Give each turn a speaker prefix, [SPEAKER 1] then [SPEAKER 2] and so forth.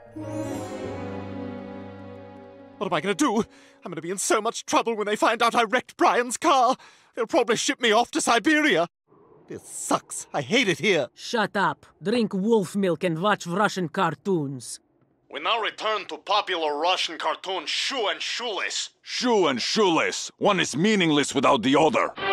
[SPEAKER 1] What am I going to do? I'm going to be in so much trouble when they find out I wrecked Brian's car. They'll probably ship me off to Siberia. This sucks. I hate it here.
[SPEAKER 2] Shut up. Drink wolf milk and watch Russian cartoons.
[SPEAKER 1] We now return to popular Russian cartoon Shoe and Shoeless.
[SPEAKER 3] Shoe and shoeless. One is meaningless without the other.